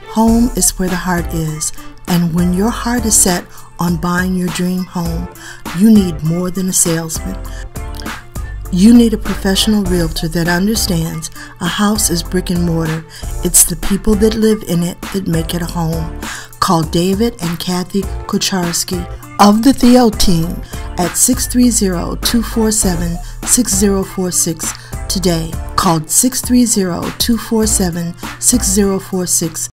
Home is where the heart is, and when your heart is set on buying your dream home, you need more than a salesman. You need a professional realtor that understands a house is brick and mortar. It's the people that live in it that make it a home. Call David and Kathy Kucharski of the Theo team at 630-247-6046 today. Call 630-247-6046